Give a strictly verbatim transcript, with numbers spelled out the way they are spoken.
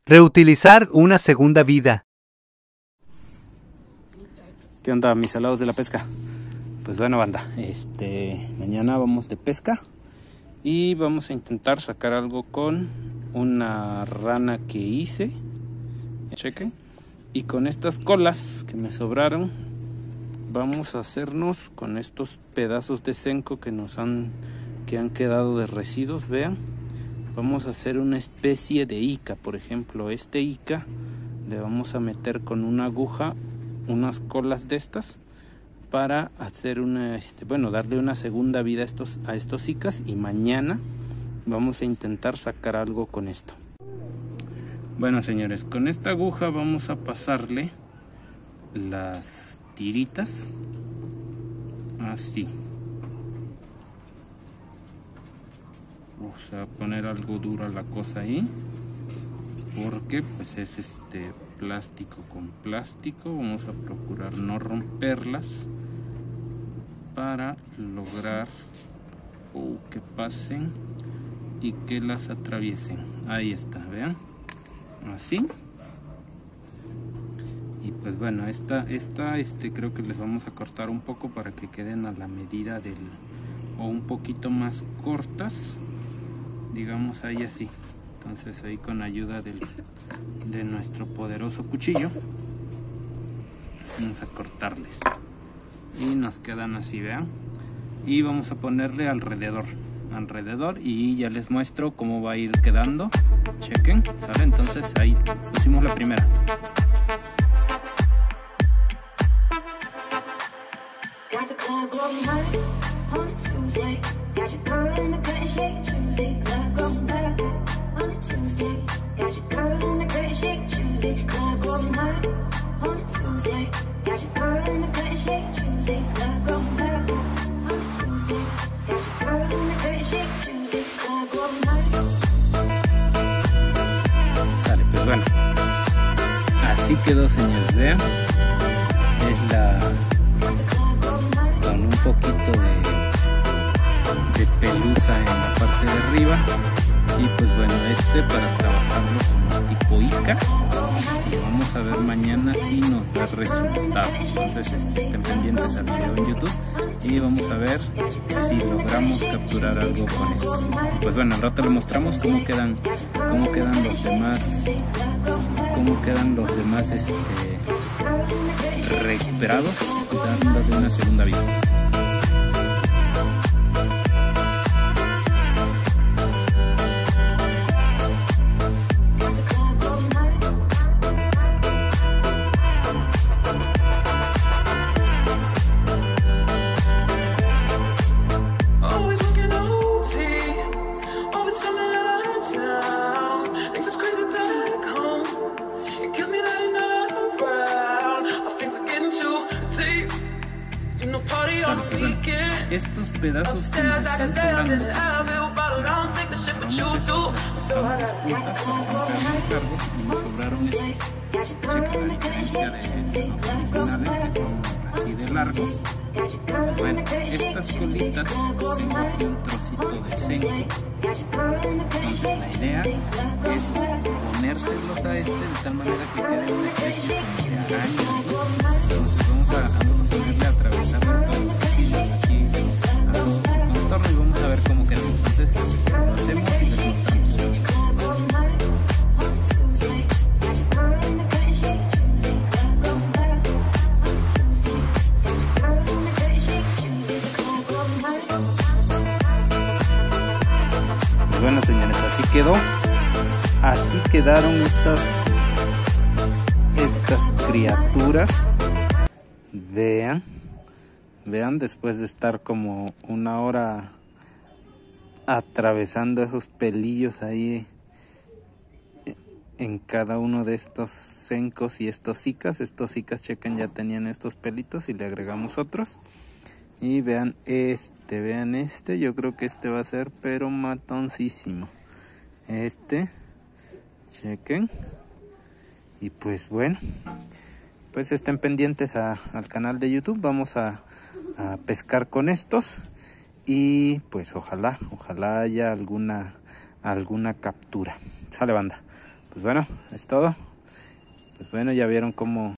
Reutilizar una segunda vida. ¿Qué onda, mis alados de la pesca? Pues bueno, banda, este, mañana vamos de pesca y vamos a intentar sacar algo con una rana que hice. Chequen. Y con estas colas que me sobraron, vamos a hacernos con estos pedazos de cenco que nos han, que han quedado de residuos, vean. Vamos a hacer una especie de ica, por ejemplo, este ica le vamos a meter con una aguja unas colas de estas para hacer una, este, bueno, darle una segunda vida a estos, a estos icas, y mañana vamos a intentar sacar algo con esto. Bueno, señores, con esta aguja vamos a pasarle las tiritas así. Vamos a poner algo dura la cosa ahí, porque pues es este plástico con plástico. Vamos a procurar no romperlas para lograr oh, que pasen y que las atraviesen. Ahí está, vean, así. Y pues bueno, esta, esta este creo que les vamos a cortar un poco para que queden a la medida del, o un poquito más cortas, digamos ahí así. Entonces ahí con ayuda del, de nuestro poderoso cuchillo vamos a cortarles y nos quedan así, vean. Y vamos a ponerle alrededor alrededor y ya les muestro cómo va a ir quedando. Chequen, ¿sale? Entonces ahí pusimos la primera. Sale, pues bueno, así quedó, señores, vean. Es la con un poquito de, de pelusa en la parte de arriba. Y pues bueno, este para trabajarlo como tipo ica, y vamos a ver mañana si nos da resultado. Entonces este, estén pendientes al video en YouTube y vamos a ver si logramos capturar algo con esto. Pues bueno, al rato le mostramos cómo quedan, cómo quedan los demás, cómo quedan los demás este, recuperados, dándole una segunda vida. Sale, pues bueno, estos pedazos que nos están sobrando, vamos a esto, a las puntas para que no queden cargos, y nos sobraron estos. Chequen la diferencia de, de los originales, que son así de largos. Bueno, estas colitas, tengo aquí un trocito de cenco. Entonces la idea es ponérselos a este de tal manera que quede una especie de araña así. Entonces vamos a, vamos a ponerle a atravesar todos los pasillos aquí a todo su contorno y vamos a ver cómo queda. Entonces lo hacemos y les mostramos. Bueno, señores, así quedó, así quedaron estas estas criaturas. Vean, vean, después de estar como una hora atravesando esos pelillos ahí en cada uno de estos cencos y estos icas. Estos icas, chequen, ya tenían estos pelitos y le agregamos otros. Y vean este, vean este, yo creo que este va a ser pero matoncísimo. Este, chequen. Y pues bueno, pues estén pendientes a, al canal de YouTube. Vamos a, a pescar con estos. Y pues ojalá, ojalá haya alguna, alguna captura. Sale, banda. Pues bueno, es todo. Pues bueno, ya vieron cómo